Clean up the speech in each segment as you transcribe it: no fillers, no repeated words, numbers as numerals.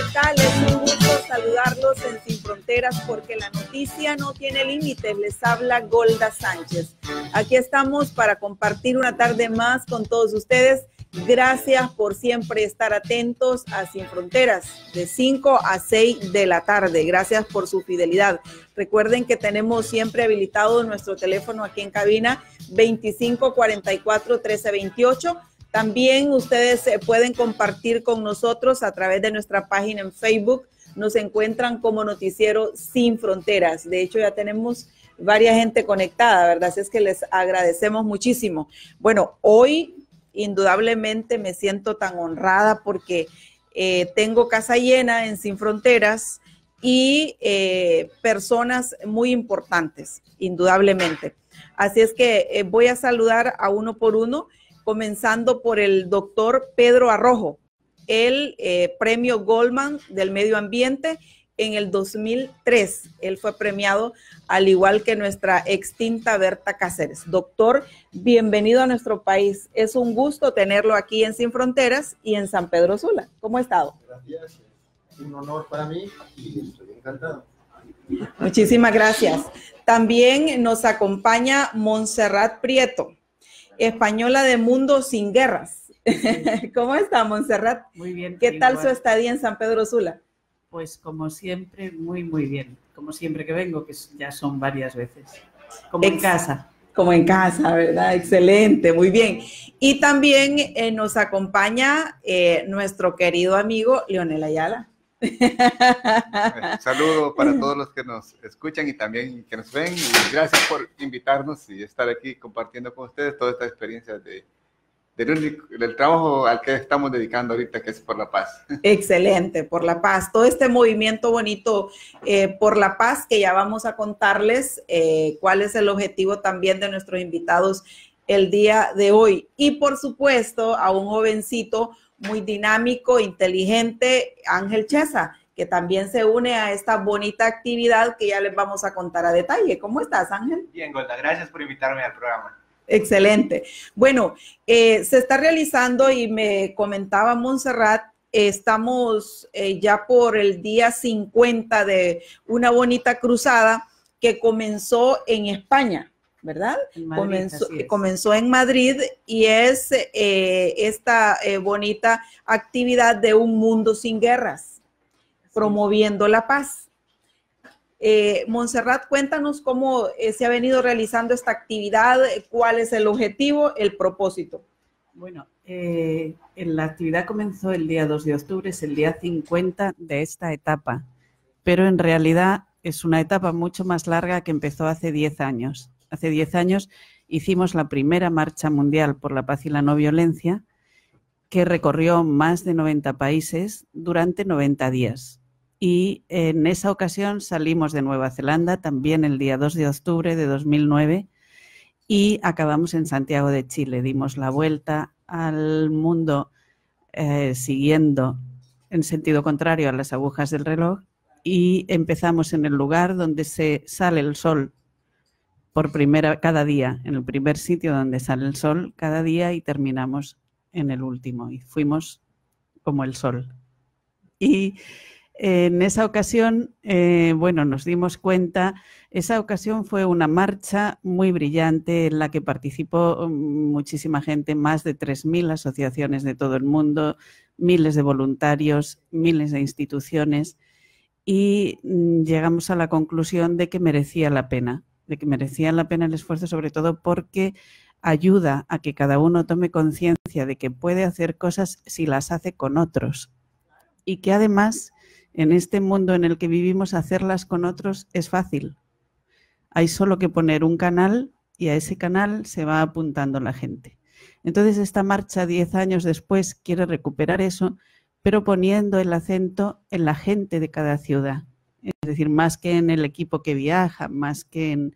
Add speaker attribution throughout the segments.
Speaker 1: tal? Es un gusto saludarlos en Sin Fronteras porque la noticia no tiene límites. Les habla Golda Sánchez. Aquí estamos para compartir una tarde más con todos ustedes. Gracias por siempre estar atentos a Sin Fronteras de 5 a 6 de la tarde. Gracias por su fidelidad. Recuerden que tenemos siempre habilitado nuestro teléfono aquí en cabina 2544-1328. También ustedes pueden compartir con nosotros a través de nuestra página en Facebook. Nos encuentran como Noticiero Sin Fronteras. De hecho, ya tenemos varias gente conectada, ¿verdad? Así es que les agradecemos muchísimo. Bueno, hoy indudablemente me siento tan honrada porque tengo casa llena en Sin Fronteras y personas muy importantes, indudablemente. Así es que voy a saludar a uno por uno, comenzando por el doctor Pedro Arrojo, el premio Goldman del medio ambiente en el 2003. Él fue premiado al igual que nuestra extinta Berta Cáceres. Doctor, bienvenido a nuestro país. Es un gusto tenerlo aquí en Sin Fronteras y en San Pedro Sula. ¿Cómo ha estado?
Speaker 2: Gracias. Es un honor para mí y estoy encantado.
Speaker 1: Muchísimas gracias. También nos acompaña Montserrat Prieto, española de Mundo Sin Guerras. ¿Cómo está, Montserrat?
Speaker 3: Muy bien.
Speaker 1: ¿Qué tal su estadía en San Pedro Sula?
Speaker 3: Pues como siempre, muy, muy bien. Como siempre que vengo, que ya son varias veces. Como en casa.
Speaker 1: Como en casa, ¿verdad? Excelente, muy bien. Y también nos acompaña nuestro querido amigo Leonel Ayala.
Speaker 4: Un saludo para todos los que nos escuchan y también que nos ven. Y gracias por invitarnos y estar aquí compartiendo con ustedes toda esta experiencia del trabajo al que estamos dedicando ahorita, que es por la paz.
Speaker 1: Excelente, por la paz. Todo este movimiento bonito por la paz, que ya vamos a contarles cuál es el objetivo también de nuestros invitados el día de hoy. Y por supuesto a un jovencito muy dinámico, inteligente, Ángel Chesa, que también se une a esta bonita actividad que ya les vamos a contar a detalle. ¿Cómo estás, Ángel?
Speaker 5: Bien, Golda, gracias por invitarme al programa.
Speaker 1: Excelente. Bueno, se está realizando y me comentaba Montserrat, estamos ya por el día 50 de una bonita cruzada que comenzó en España, ¿verdad?
Speaker 3: En Madrid,
Speaker 1: comenzó en Madrid y es esta bonita actividad de un mundo sin guerras, promoviendo la paz. Montserrat, cuéntanos cómo se ha venido realizando esta actividad, cuál es el objetivo, el propósito.
Speaker 3: Bueno, la actividad comenzó el día 2 de octubre, es el día 50 de esta etapa, pero en realidad es una etapa mucho más larga que empezó hace 10 años. Hace 10 años hicimos la primera marcha mundial por la paz y la no violencia, que recorrió más de 90 países durante 90 días. Y en esa ocasión salimos de Nueva Zelanda, también el día 2 de octubre de 2009, y acabamos en Santiago de Chile. Dimos la vuelta al mundo siguiendo en sentido contrario a las agujas del reloj y empezamos en el lugar donde se sale el sol cada día, en el primer sitio donde sale el sol cada día, y terminamos en el último. Y fuimos como el sol. Y en esa ocasión, bueno, nos dimos cuenta, esa ocasión fue una marcha muy brillante en la que participó muchísima gente, más de 3.000 asociaciones de todo el mundo, miles de voluntarios, miles de instituciones, y llegamos a la conclusión de que merecía la pena el esfuerzo, sobre todo porque ayuda a que cada uno tome conciencia de que puede hacer cosas si las hace con otros, y que además en este mundo en el que vivimos hacerlas con otros es fácil. Hay solo que poner un canal y a ese canal se va apuntando la gente. Entonces esta marcha 10 años después quiere recuperar eso, pero poniendo el acento en la gente de cada ciudad. Es decir, más que en el equipo que viaja, más que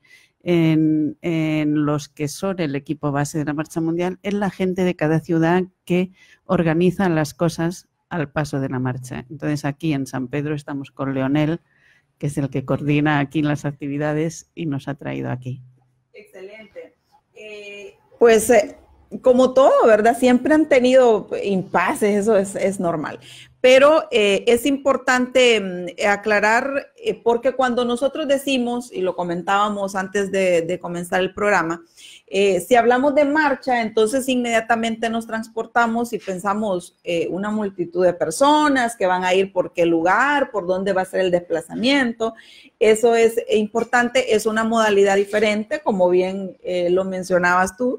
Speaker 3: en los que son el equipo base de la marcha mundial, es la gente de cada ciudad que organiza las cosas al paso de la marcha. Entonces aquí en San Pedro estamos con Leonel, que es el que coordina aquí las actividades y nos ha traído aquí.
Speaker 1: Excelente. Como todo, ¿verdad? Siempre han tenido impases, eso es normal. pero es importante aclarar, porque cuando nosotros decimos, y lo comentábamos antes de comenzar el programa, si hablamos de marcha, entonces inmediatamente nos transportamos y pensamos una multitud de personas que van a ir por qué lugar, por dónde va a ser el desplazamiento. Eso es importante, es una modalidad diferente, como bien lo mencionabas tú,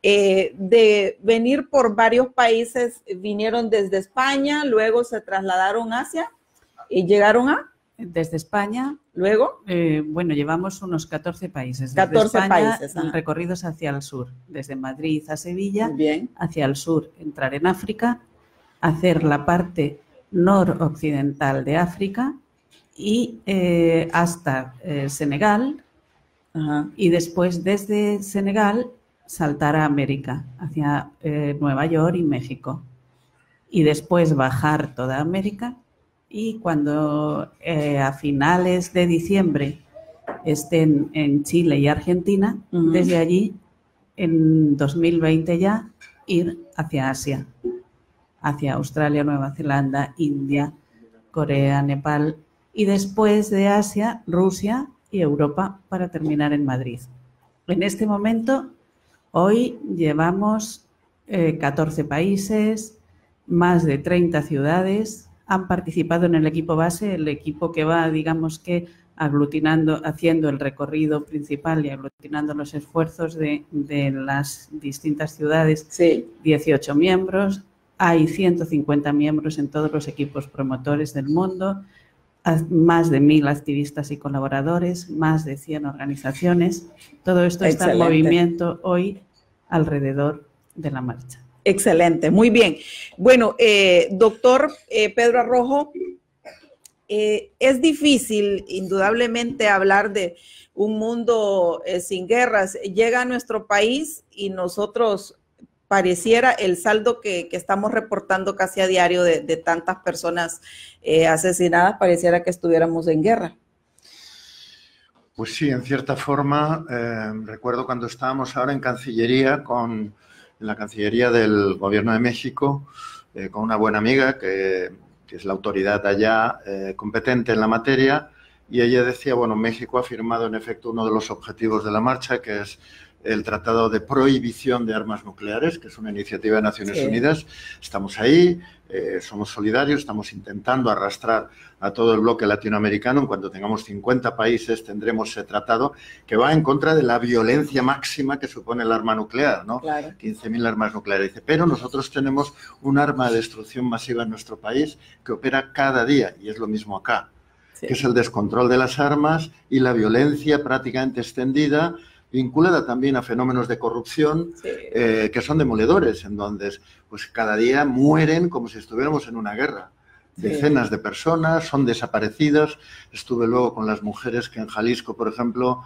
Speaker 1: de venir por varios países. Vinieron desde España, luego se trasladaron hacia y llegaron a...
Speaker 3: Desde España,
Speaker 1: luego.
Speaker 3: Bueno, llevamos unos 14 países. Desde
Speaker 1: 14
Speaker 3: España,
Speaker 1: países.
Speaker 3: Recorridos hacia el sur, desde Madrid a Sevilla,
Speaker 1: bien,
Speaker 3: hacia el sur, entrar en África, hacer la parte noroccidental de África y hasta Senegal.
Speaker 1: ajá,
Speaker 3: Y después desde Senegal saltar a América, hacia Nueva York y México. Y después bajar toda América. Y cuando a finales de diciembre estén en Chile y Argentina, desde allí, en 2020 ya, ir hacia Asia, hacia Australia, Nueva Zelanda, India, Corea, Nepal, y después de Asia, Rusia y Europa, para terminar en Madrid. En este momento, hoy llevamos 14 países, más de 30 ciudades. Han participado en el equipo base, el equipo que va, digamos que, aglutinando, haciendo el recorrido principal y aglutinando los esfuerzos de las distintas ciudades,
Speaker 1: sí,
Speaker 3: 18 miembros. Hay 150 miembros en todos los equipos promotores del mundo, más de 1000 activistas y colaboradores, más de 100 organizaciones. Todo esto está en movimiento hoy alrededor de la marcha.
Speaker 1: Excelente, muy bien. Bueno, doctor Pedro Arrojo, es difícil indudablemente hablar de un mundo sin guerras. Llega a nuestro país y nosotros pareciera el saldo que estamos reportando casi a diario de tantas personas asesinadas, pareciera que estuviéramos en guerra.
Speaker 2: Pues sí, en cierta forma, recuerdo cuando estábamos ahora en Cancillería, en la Cancillería del Gobierno de México, con una buena amiga que es la autoridad allá competente en la materia, y ella decía, bueno, México ha firmado en efecto uno de los objetivos de la marcha, que es el Tratado de Prohibición de Armas Nucleares, que es una iniciativa de Naciones Unidas. Estamos ahí, somos solidarios, estamos intentando arrastrar a todo el bloque latinoamericano. En cuanto tengamos 50 países tendremos ese tratado que va en contra de la violencia máxima que supone el arma nuclear, ¿no?
Speaker 1: Claro.
Speaker 2: 15.000 armas nucleares. Dice, pero nosotros tenemos un arma de destrucción masiva en nuestro país que opera cada día, y es lo mismo acá, que es el descontrol de las armas y la violencia prácticamente extendida, vinculada también a fenómenos de corrupción que son demoledores, en donde pues, cada día mueren como si estuviéramos en una guerra. Decenas de personas son desaparecidas. Estuve luego con las mujeres que en Jalisco, por ejemplo,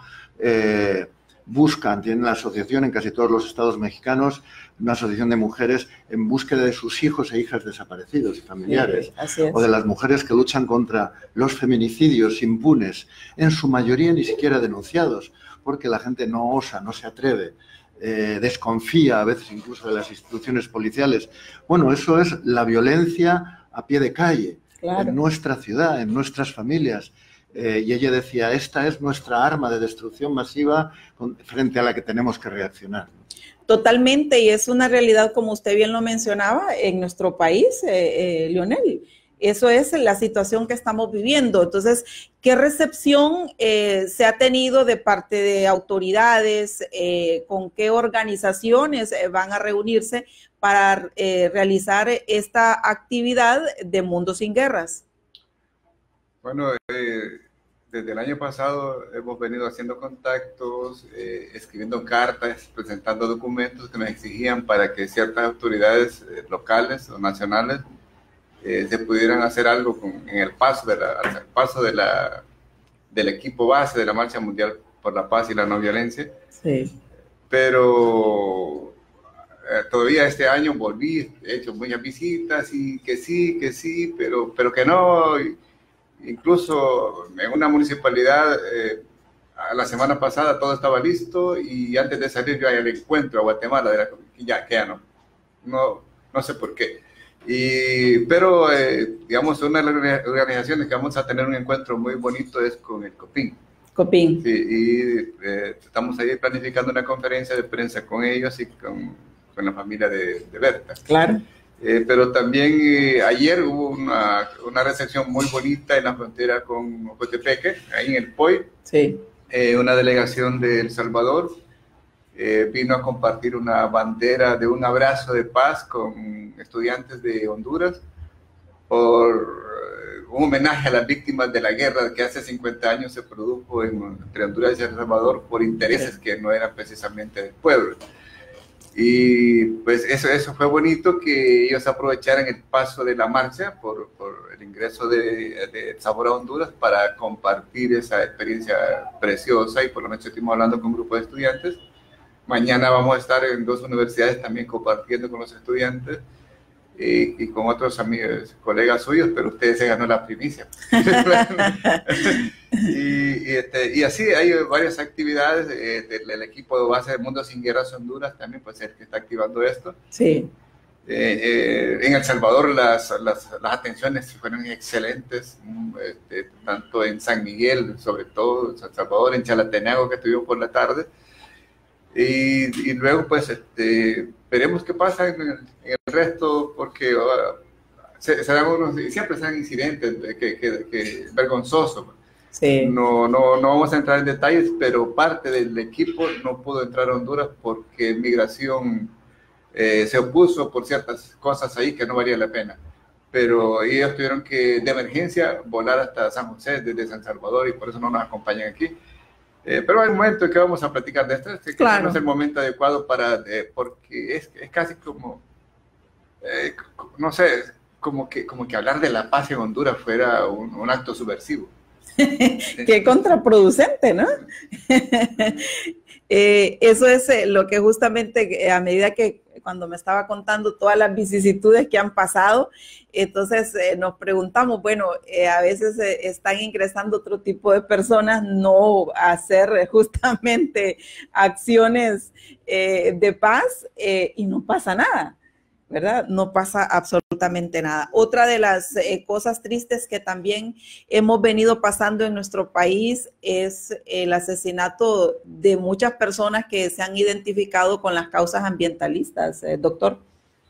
Speaker 2: tienen la asociación en casi todos los estados mexicanos, una asociación de mujeres en búsqueda de sus hijos e hijas desaparecidos y familiares, o de las mujeres que luchan contra los feminicidios impunes, en su mayoría ni siquiera denunciados, porque la gente no osa, no se atreve, desconfía a veces incluso de las instituciones policiales. Bueno, eso es la violencia a pie de calle, en nuestra ciudad, en nuestras familias. Y ella decía, esta es nuestra arma de destrucción masiva frente a la que tenemos que reaccionar.
Speaker 1: Totalmente, y es una realidad, como usted bien lo mencionaba, en nuestro país, Leonel. Eso es la situación que estamos viviendo. Entonces, ¿qué recepción se ha tenido de parte de autoridades? ¿Con qué organizaciones van a reunirse para realizar esta actividad de Mundo Sin Guerras?
Speaker 4: Bueno, desde el año pasado hemos venido haciendo contactos, escribiendo cartas, presentando documentos que nos exigían para que ciertas autoridades locales o nacionales se pudieran hacer algo en el paso, del equipo base de la Marcha Mundial por la Paz y la No Violencia.
Speaker 1: Sí.
Speaker 4: Pero todavía este año volví, he hecho muchas visitas y que sí, pero que no. Incluso en una municipalidad, la semana pasada todo estaba listo y antes de salir yo al encuentro a Guatemala, que ya no sé por qué. Pero, digamos, una de las organizaciones que vamos a tener un encuentro muy bonito es con el COPIN.
Speaker 1: COPIN.
Speaker 4: Sí, y estamos ahí planificando una conferencia de prensa con ellos y con la familia de Berta.
Speaker 1: Claro.
Speaker 4: Pero también ayer hubo una recepción muy bonita en la frontera con Ocotepeque, ahí en el POI.
Speaker 1: Sí.
Speaker 4: Una delegación de El Salvador vino a compartir una bandera de un abrazo de paz con estudiantes de Honduras por un homenaje a las víctimas de la guerra que hace 50 años se produjo entre Honduras y El Salvador por intereses que no eran precisamente del pueblo. Y pues eso fue bonito, que ellos aprovecharan el paso de la marcha por el ingreso de Sabor a Honduras para compartir esa experiencia preciosa, y por la noche estuvimos hablando con un grupo de estudiantes. Mañana vamos a estar en 2 universidades también compartiendo con los estudiantes y con otros amigos, colegas suyos, pero ustedes se ganó la primicia. y así hay varias actividades. El equipo de base de Mundo Sin Guerras Honduras también, pues, es el que está activando esto.
Speaker 1: Sí.
Speaker 4: En El Salvador las atenciones fueron excelentes, tanto en San Miguel, sobre todo en San Salvador, en Chalatenango, que estuvimos por la tarde. Y luego, pues, veremos qué pasa en el resto, porque siempre se dan incidentes que vergonzosos.
Speaker 1: Sí.
Speaker 4: No vamos a entrar en detalles, pero parte del equipo no pudo entrar a Honduras porque Migración se opuso por ciertas cosas ahí que no valía la pena. Pero ellos tuvieron que, de emergencia, volar hasta San José desde San Salvador, y por eso no nos acompañan aquí. Pero hay un momento en que vamos a platicar de esto, que
Speaker 1: claro,
Speaker 4: no es el momento adecuado porque es casi como, no sé, como que hablar de la paz en Honduras fuera un acto subversivo.
Speaker 1: Qué contraproducente, ¿no? Eso es lo que justamente a medida que cuando me estaba contando todas las vicisitudes que han pasado, entonces nos preguntamos, bueno, a veces están ingresando otro tipo de personas, no a hacer justamente acciones de paz y no pasa nada, ¿verdad? No pasa absolutamente nada. Otra de las cosas tristes que también hemos venido pasando en nuestro país es el asesinato de muchas personas que se han identificado con las causas ambientalistas, doctor.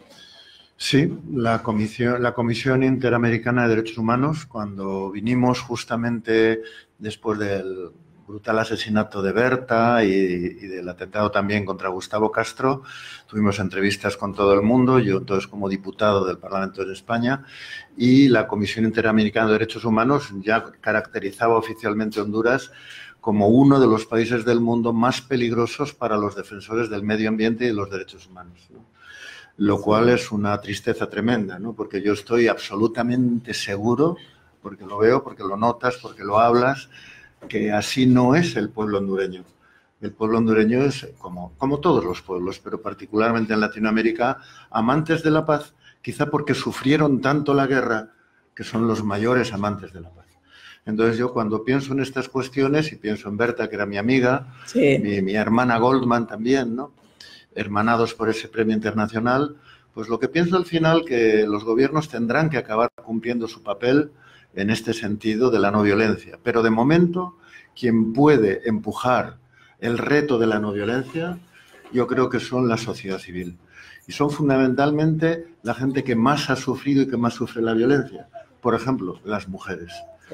Speaker 2: Sí, la Comisión Interamericana de Derechos Humanos, cuando vinimos justamente después del brutal asesinato de Berta y del atentado también contra Gustavo Castro, tuvimos entrevistas con todo el mundo, yo entonces como diputado del Parlamento de España, y la Comisión Interamericana de Derechos Humanos ya caracterizaba oficialmente Honduras como uno de los países del mundo más peligrosos para los defensores del medio ambiente y de los derechos humanos, ¿no? Lo cual es una tristeza tremenda, ¿no? Porque yo estoy absolutamente seguro, porque lo veo, porque lo notas, porque lo hablas, que así no es el pueblo hondureño. El pueblo hondureño es, como todos los pueblos, pero particularmente en Latinoamérica, amantes de la paz, quizá porque sufrieron tanto la guerra, que son los mayores amantes de la paz. Entonces yo cuando pienso en estas cuestiones, y pienso en Berta, que era mi amiga, sí, mi hermana Goldman también, ¿no?, hermanados por ese premio internacional, pues lo que pienso al final que los gobiernos tendrán que acabar cumpliendo su papel en este sentido de la no violencia. Pero de momento, quien puede empujar el reto de la no violencia, yo creo que son la sociedad civil. Y son fundamentalmente la gente que más ha sufrido y que más sufre la violencia. Por ejemplo, las mujeres.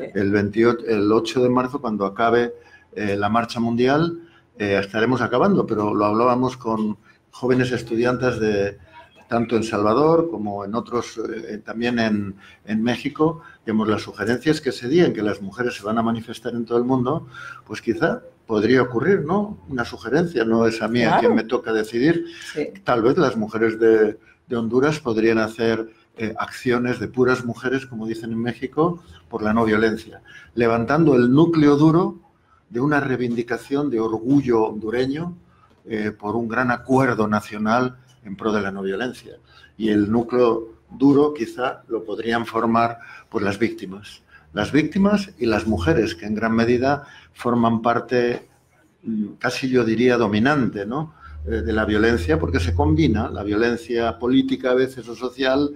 Speaker 2: El 8 de marzo, cuando acabe la marcha mundial, estaremos acabando, pero lo hablábamos con jóvenes estudiantes tanto en Salvador como en otros, también en México. Digamos, las sugerencias que se digan que las mujeres se van a manifestar en todo el mundo, pues quizá podría ocurrir, ¿no? Una sugerencia, no es a mí a quien me toca decidir. Sí. Tal vez las mujeres de Honduras podrían hacer acciones de puras mujeres, como dicen en México, por la no violencia, levantando el núcleo duro de una reivindicación de orgullo hondureño por un gran acuerdo nacional en pro de la no violencia. Y el núcleo duro quizá lo podrían formar pues las víctimas y las mujeres, que en gran medida forman parte, casi yo diría dominante, ¿no?, de la violencia, porque se combina la violencia política a veces o social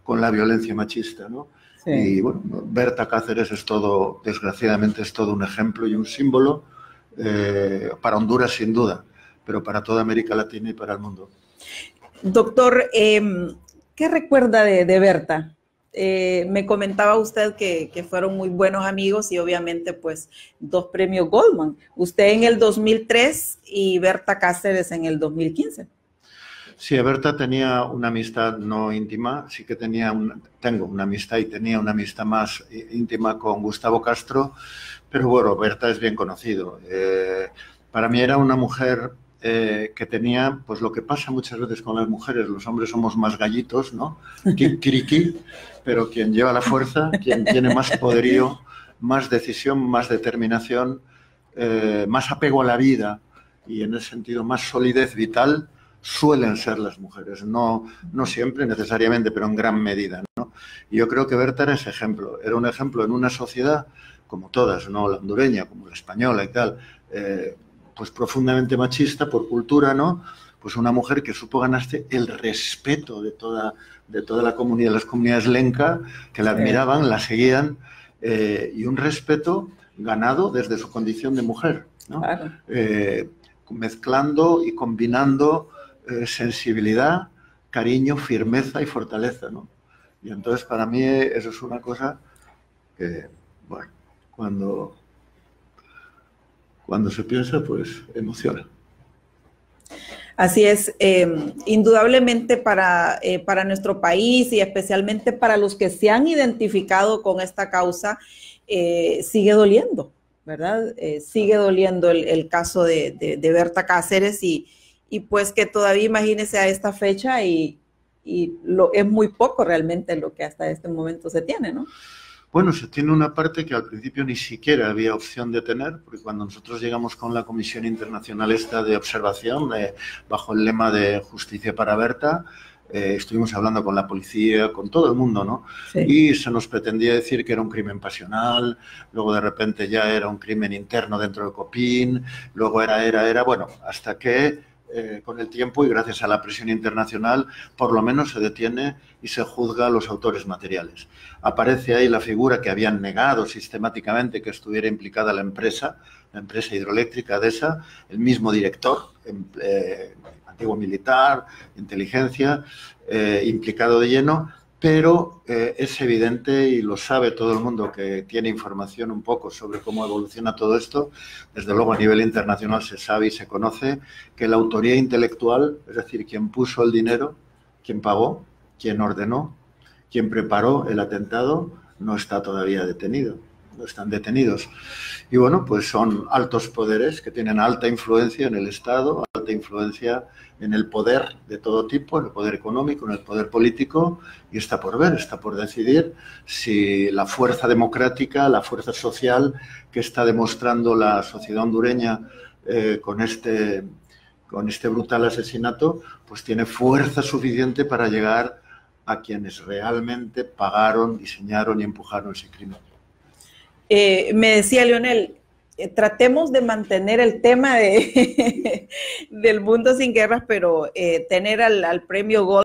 Speaker 2: con la violencia machista, ¿no?
Speaker 1: Sí.
Speaker 2: Y bueno, Berta Cáceres es todo, desgraciadamente, es todo un ejemplo y un símbolo para Honduras sin duda, pero para toda América Latina y para el mundo.
Speaker 1: Doctor, ¿qué recuerda de Berta? Me comentaba usted que fueron muy buenos amigos y obviamente pues 2 premios Goldman. Usted en el 2003 y Berta Cáceres en el 2015.
Speaker 2: Sí, Berta tenía una amistad no íntima, sí que tengo una amistad y tenía una amistad más íntima con Gustavo Castro, pero bueno, Berta es bien conocido. Para mí era una mujer que tenía, pues lo que pasa muchas veces con las mujeres, los hombres somos más gallitos, ¿no? Kikiriki, pero quien lleva la fuerza, quien tiene más poderío, más decisión, más determinación, más apego a la vida y en ese sentido más solidez vital, suelen ser las mujeres, no siempre necesariamente, pero en gran medida, ¿no? Y yo creo que Berta era ese ejemplo, era un ejemplo en una sociedad, como todas, no la hondureña, como la española y tal, pues profundamente machista por cultura, ¿no? Pues una mujer que supo ganarse el respeto de toda la comunidad, las comunidades lenca, que la admiraban, la seguían, y un respeto ganado desde su condición de mujer, ¿no?
Speaker 1: Claro.
Speaker 2: Mezclando y combinando sensibilidad, cariño, firmeza y fortaleza, ¿no? Y entonces para mí eso es una cosa que, bueno, cuando se piensa, pues emociona.
Speaker 1: Así es, indudablemente para nuestro país y especialmente para los que se han identificado con esta causa, sigue doliendo, ¿verdad? Sigue doliendo el caso de Berta Cáceres y pues que todavía imagínese a esta fecha y es muy poco realmente lo que hasta este momento se tiene, ¿no?
Speaker 2: Bueno, se tiene una parte que al principio ni siquiera había opción de tener, porque cuando nosotros llegamos con la Comisión Internacional esta de observación, bajo el lema de Justicia para Berta, estuvimos hablando con la policía, con todo el mundo, ¿no? Sí. Y se nos pretendía decir que era un crimen pasional, luego de repente ya era un crimen interno dentro de COPIN, luego era, bueno, hasta que con el tiempo y gracias a la presión internacional, por lo menos se detiene y se juzga a los autores materiales. Aparece ahí la figura que habían negado sistemáticamente que estuviera implicada la empresa hidroeléctrica ADESA, el mismo director, antiguo militar, inteligencia, implicado de lleno, pero es evidente y lo sabe todo el mundo que tiene información un poco sobre cómo evoluciona todo esto. Desde luego a nivel internacional se sabe y se conoce que la autoría intelectual, es decir, quien puso el dinero, quien pagó, quien ordenó, quien preparó el atentado, no está todavía detenido, no están detenidos. Y bueno, pues son altos poderes que tienen alta influencia en el Estado, alta influencia en el poder de todo tipo, en el poder económico, en el poder político, y está por ver, está por decidir si la fuerza democrática, la fuerza social que está demostrando la sociedad hondureña con este brutal asesinato, pues tiene fuerza suficiente para llegar a quienes realmente pagaron, diseñaron y empujaron ese crimen.
Speaker 1: Me decía Leonel, tratemos de mantener el tema del mundo sin guerras, pero tener al premio Gold